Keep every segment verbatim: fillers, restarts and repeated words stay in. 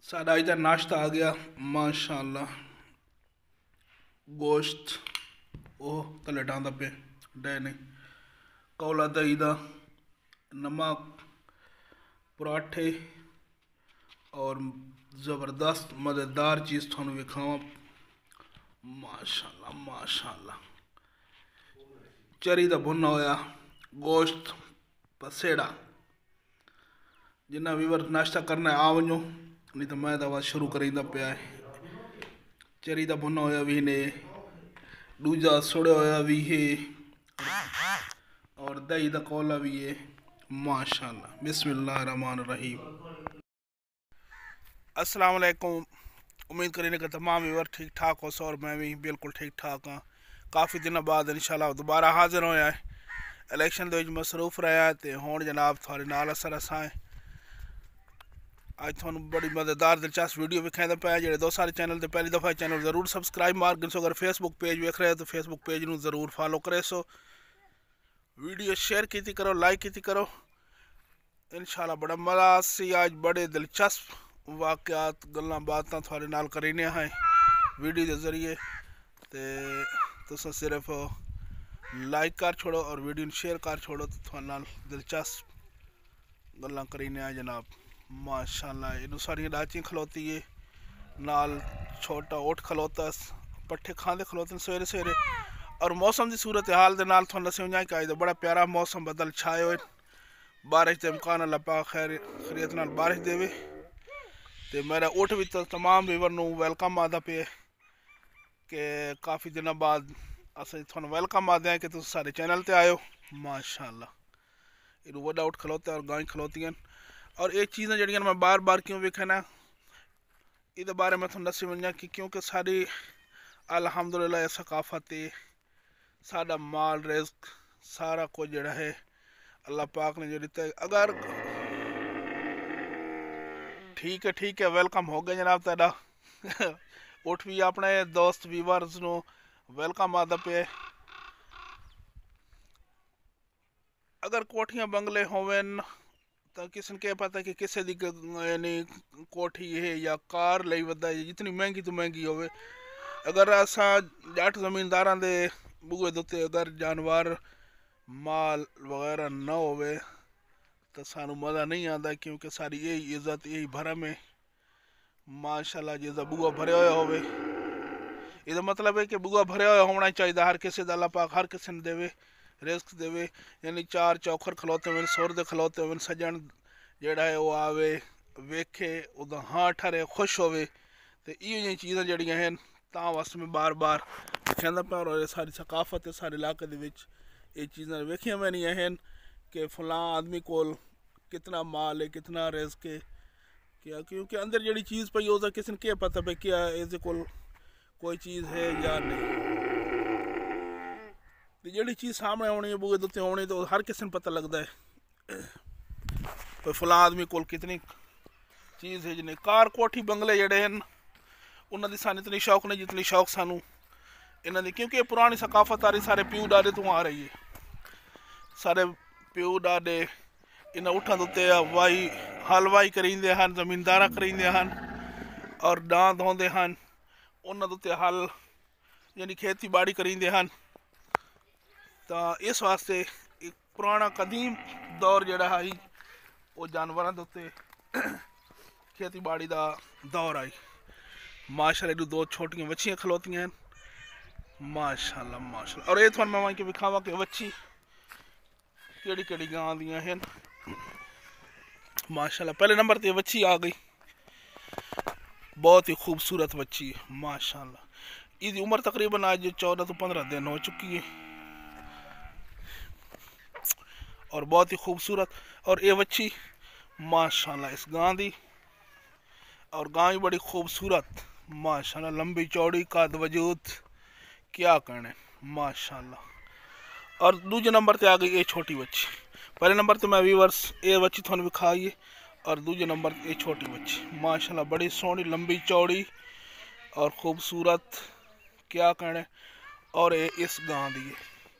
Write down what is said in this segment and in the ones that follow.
साडा इधर नाश्ता आ गया माशाल्लाह। गोश्त ओह तले डांदा पे डे नहीं कौला दही दा नमक पराठे और ज़बरदस्त मज़ेदार चीज़ थानू विखावा माशाल्लाह माशाल्लाह। चरी दा भुना होया गोश्त पसेड़ा जिन्ना वीवर नाश्ता करना है आ वनो नहीं तो मैं दवा शुरू करींदा पिया है। चरी दा भुना होया भी ने दूजा सुड़े होया भी है और दही दा कोला भी है माशाल्लाह। बिस्मिल्लाह रहमान रहीम। अस्सलाम वालेकुम। उम्मीद करें कि तमाम वीवर ठीक ठाक हो सो और मैं भी बिल्कुल ठीक ठाक हाँ। काफ़ी दिन बाद इंशाल्लाह दोबारा हाजिर होया है। इलेक्शन दे मसरूफ रहा है तो हुण जनाब थोड़े नाल असर असां अज थोनू बड़ी मज़ेदार दिलचस्प वीडियो विखांदा पाया। जो दो सारे चैनल तो पहली दफ़ा चैनल जरूर सबसक्राइब मार गिनसो। अगर फेसबुक पेज वेख रहे हो तो फेसबुक पेज नू जरूर फॉलो करे सो। वीडियो शेयर की करो लाइक की करो इंशाल्लाह बड़ा मज़ा सी। आज बड़े दिलचस्प वाक़यात गल्लां बातां थोड़े नाल करीने हैं वीडियो के जरिए ते तुस सिर्फ लाइक कर छोड़ो और वीडियो शेयर कर छोड़ो तो थोड़े नाल दिलचस्प गल्लां करीने हैं जनाब माशाल्लाह। इनू सारियां डाचियां खलोती है नाल छोटा ओठ खलोता पट्ठे खांदे खलोते सवेरे सवेरे और मौसम की सूरत हाल दे नाल थोड़ा दस वजा कि अज बड़ा प्यारा मौसम बदल छाए हुए बारिश के इम्कान अल्लाह पाक खैर खरीत नाल बारिश देवे तो मेरा उठ भी तो तमाम वीवर नू वेलकम आता पे कि काफ़ी दिनों बाद अस थोड़ा वेलकम आते हैं कि तुम सारे चैनल ते आयो माशाल्लाह। इनू वड्डा उठ खलोता और गाय खलोतियां और ये चीज़ें जड़ियां मैं बार बार क्यों वेखना ये बारे में थोड़ा दसी वजा कि क्योंकि सारी अल्हम्दुलिल्लाह सकाफत है साडा माल रिज़्क सारा कुछ जड़ा है अल्लाह पाक ने जो दिता है। अगर ठीक है ठीक है वेलकम हो गया जनाब ताड़ा उठ भी अपने दोस्त व्यूअर्स नो वेलकम आता पे। अगर कोठियां बंगले होवन तो किसी ने क्या पता कि किसी दी यानी कोठी है या कार लई वदा जितनी महंगी तो महंगी होवे अगर असा जट जमींदारां दे बुए दुते अगर जानवर माल वगैरह न होवे तो सानू मज़ा नहीं आता क्योंकि सारी यही इज्जत यही भरम है माशाल्लाह। जिसका बुआ भरे हुए होवे इसका मतलब है कि बुआ भरे हुए होना चाहिए हर किसी का अल्लाह पाक हर किसी ने देवे रिस्क देवे यानी चार चौखर खलोते हुए सुर दे खलोते हुए सजन जड़ा है वो आवे वेखे उदा हाँ ठरे खुश होवे तो इो चीज़ां जड़ियां हैं तां वास्ते मैं बार बार कहना पाया और सारी सकाफत है सारे इलाके ये चीज़ां वेखियां मैनियां हैं कि फलां आदमी कोल कितना माल है कितना रिस्क है क्या क्योंकि अंदर जड़ी चीज़ पई उसका किसी ने क्या पता भाई क्या इसके कोल कोई चीज़ है या नहीं तो जड़ी चीज़ सामने आनी है बुए दुते आनी तो हर किसी ने पता लगता है तो फलां आदमी कोल कितनी चीज़ है जिन्हें कार कोठी बंगले जड़े हैं उन्होंने सानू इतनी शौक नहीं जितनी शौक सानू इन्हों की क्योंकि पुरानी सकाफत आ रही सारे प्यू डाडे तो आ रही है सारे प्यू डाडे इन्हें उठन उत्ते वाई हल वाई करींदे हैं जमींदारा करींदे हैं और डां धोंदे हैं उन्होंने उत्ते हल यानी खेती बाड़ी करींदे हैं तो इस वास्ते एक पुराना कदीम दौर जड़ा है वो जानवरों के उत्ते खेती बाड़ी का दौर आई माशाल्लाह। दो छोटियां बच्चियां खलोतियां हैं माशाल्लाह माशाल्लाह। और ये थोड़ा मैं वहीं विखावा कि बच्ची केड़ी केड़ी गां दियां हैं माशाल्लाह। पहले नंबर ते बच्ची आ गई बहुत ही खूबसूरत बच्ची है माशाल्लाह। इसकी उम्र तकरीबन आज चौदह तो पंद्रह दिन हो चुकी है और बहुत ही खूबसूरत और ये बच्ची माशाल्लाह इस गां दी और गां भी बड़ी खूबसूरत माशाल्लाह लंबी चौड़ी कद वजूद क्या कहने माशाल्लाह। और दूजे नंबर पे आ गई ये छोटी बच्ची। पहले नंबर पे मैं व्यूअर्स ये बच्ची थोड़ी भी खाई और दूजे नंबर ये छोटी बच्ची माशाल्लाह बड़ी सोहनी लंबी चौड़ी और खूबसूरत क्या कहने और ये इस गां दी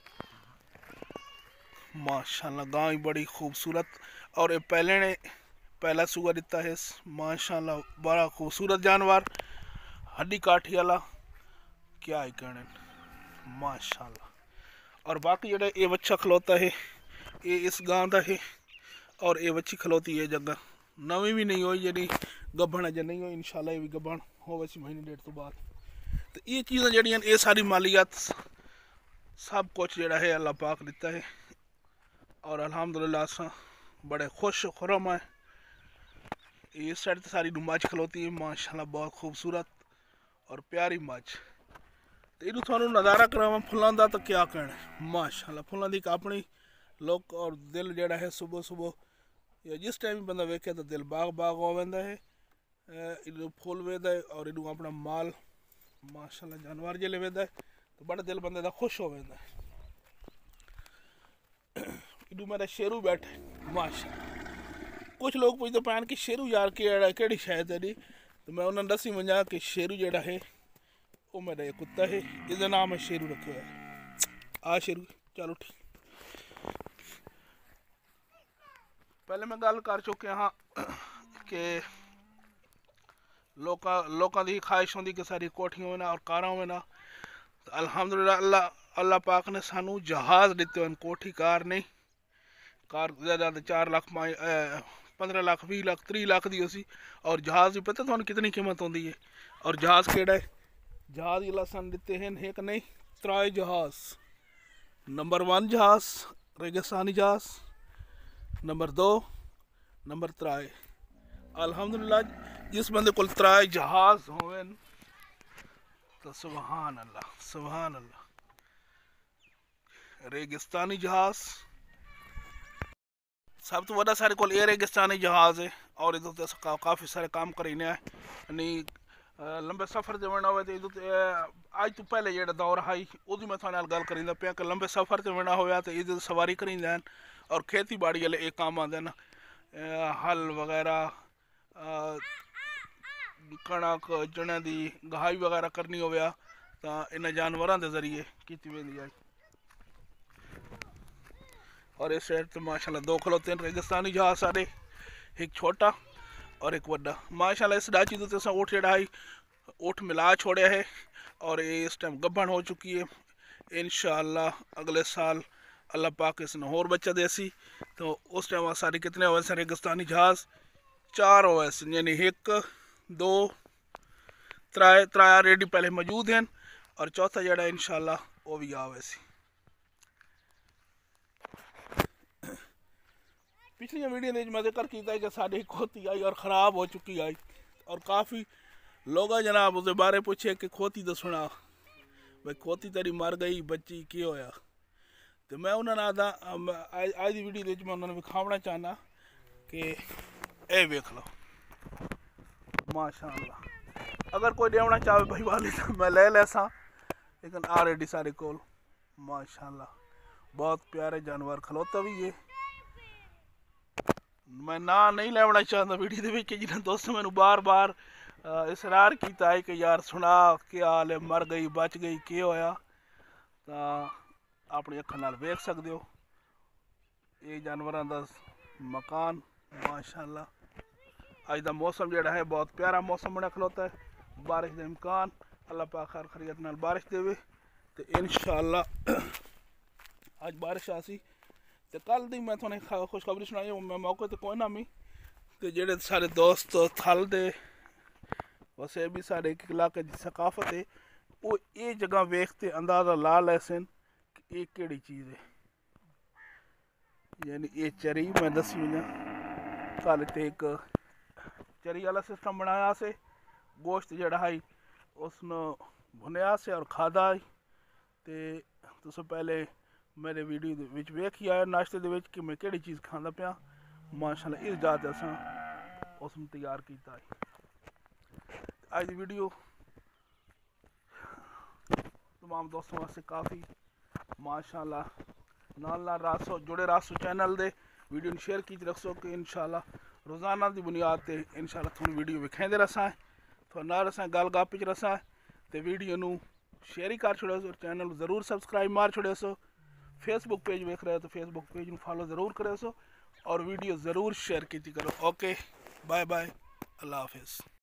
माशाल्लाह गां भी बड़ी खूबसूरत और ये पहले ने पहला सूआ दिता है माशाल्लाह, बड़ा खूबसूरत जानवर, हड्डी काठी वाला, क्या ही कहने माशाल्लाह। और बाकी जो ये बच्चा खलोता है ये इस गांव का है, और ये बच्ची खलोती है जगह नवी भी नहीं हुई, जी गब्बन अजे नहीं हुई, इंशाल्लाह ये भी गब्बन हो वैसे महीने डेढ़ तो बाद। तो ये चीज़ें जड़ियाँ ये सारी मालियात सब कुछ जड़ा है अल्लाह पाक दिता है, और अल्हम्दुलिल्लाह असा बड़े खुश खुरम है। इस साइड तो सारी मझ खलोती है माशाल्लाह, बहुत खूबसूरत और प्यारी मझ। तो इनू थानू नज़ारा करावा फुलों का, तो क्या कहना माशाल्लाह, फुलों की अपनी लोग और दिल जड़ा है सुबह सुबह या जिस टाइम बंदा वेखे तो दिल बाग बाग हो वेंदा है। इनू फुल वेंदा है और इनू अपना माल माशाल्लाह जानवर जिले वेंदा है तो बड़ा दिल बंदे का खुश हो वेंदा है। इनू मेरा शेरू बैठे माशाल्लाह। कुछ लोग पूछते पैन कि शेरू यार केड़ी शायद है, तो मैं उन्होंने दसी वजा कि शेरू जड़ा है वो मेरा एक कुत्ता है, इसका नाम है शेरू रखे है। आ शेरू चलो ठीक। पहले मैं गल कर चुके हाँ कि लोका लोगों की ख्वाहिश होंगी कि सारी कोठियों में ना और कारों में ना, तो अल्हम्दुलिल्लाह अल्लाह अल्लाह पाक ने सानू जहाज़ दिते हैं, कोठी कार नहीं। कार ज़्यादा चार लाख पाँच पंद्रह लाख भी लाख त्री लाख दी उसी, और जहाज़ भी पता तुहानू कितनी कीमत होती है। और जहाज़ केड़ा है, जहाज़ अल्लाह सन दिते हैं एक नहीं त्राए जहाज़। नंबर वन जहाज़ रेगिस्तानी जहाज़, नंबर दो नंबर त्राए। अल्हम्दुलिल्लाह जिस बंदे को त्राए जहाज़ होवे तो सुभान अल्लाह सुभान अल्लाह। रेगिस्तानी जहाज़ सब तो वड़ा सारे को ये रेगिस्तानी जहाज़ है, और इधर तो का, काफ़ी सारे काम करीने है। यानी लंबे सफ़र से वना हो तो अज तो पहले जो दौर है उदी मैं थोड़े गल करींदा पे कि लंबे सफ़र से वना होया तो इधर सवारी करींदा हैं, और खेती बाड़ी वाले एक काम आते हैं हल वगैरह कणक चने की गहाई वगैरह करनी हो तो इन जानवरों के जरिए की वेंदी है। और इस साइड तो माशाल्लाह दो खलोते हैं रेगिस्तानी जहाज सारे, एक छोटा और एक वड्डा। माशाल्लाह इस डाची तो असा ऊँट जड़ा है ऊँट मिला छोड़िया है, और ये इस टाइम गब्बन हो चुकी है। इंशाअल्लाह अगले साल अल्लाह पाक इसने होर बच्चा देसी, तो उस टाइम सारे कितने हो वैसे रेगिस्तानी जहाज़ चार हो वैसे, यानी एक दो त्राए त्राया रेडी पहले मौजूद हैं, और चौथा जड़ा इंशाअल्लाह वो भी आ वैसी। पिछली वीडियो में मैं जिक्र किया कि साड़ी खोती आई और ख़राब हो चुकी आई, और काफ़ी लोग जनाब उसके बारे पूछे कि खोती तो सुना भाई खोती तेरी मर गई बच्ची की होया। तो मैं उन्होंने आदा आज की वीडियो में उन्होंने विखावना चाहना कि ए वेख लो माशाअल्लाह। अगर कोई देवना चाहे भाई वाली तो मैं ले ले सा, लेकिन आ रेडी सारे कोल माशाअल्लाह बहुत प्यारे जानवर खलोता भी है। मैं ना नहीं लेवना चाहता वीडियो के जिन्हें दोस्तों मैंने बार बार इसरार किया है कि यार सुना क्या हाल है, मर गई बच गई क्या होया, तो अपनी अखा नाल वेख सकते हो। ये जानवरों का मकान माशाअल्लाह। अज का मौसम जोड़ा है बहुत प्यारा मौसम बना खलोता है, बारिश का इम्कान अल्लाह पाक हर खरीत नाल बारिश देवे तो इंशाअल्लाह अज बारिश आसी। तो कल दी मैं थोड़े खुशखबरी सुनाई, मैं मौके तो कोई ना मी तो जेडे सारे दोस्त थल दे वैसे भी सारे एक इलाके की सकाफत है वो ये जगह वेखते अंदाज़ा ला लैसन कि ये केड़ी चीज़ है। यानी ये चरी मैं दसी वजा कल तो एक चरी वाला सिस्टम बनाया से, गोश्त जड़ा है उसने भुनिया से और खादा है। तो तुस पहले मेरे वीडियो विच वेखी आया नाश्ते दे विच कि मैं केड़ी चीज़ खांदा पिया माशाल्लाह। इस जात असा उसमें तैयार किया है। आज की वीडियो तमाम दोस्तों वास्ते काफ़ी माशाल्लाह। नाल नाल रासो जुड़े रासो चैनल दे वीडियो शेयर की रखसो कि इंशाल्लाह रोज़ाना की बुनियाद पर इंशाल्लाह थोड़ी वीडियो विखाते रसा है, थोड़ा ना रसा गल गप च रसा है। तो वीडियो नू शेयर ही कर छोड़ो सो, चैनल ज़रूर सबसक्राइब मार छोड़ो सो। फेसबुक पेज वेख रहे हो तो फेसबुक पेज में फॉलो ज़रूर करे सो, और वीडियो ज़रूर शेयर की करो। ओके बाय बाय, अल्लाह हाफिज़।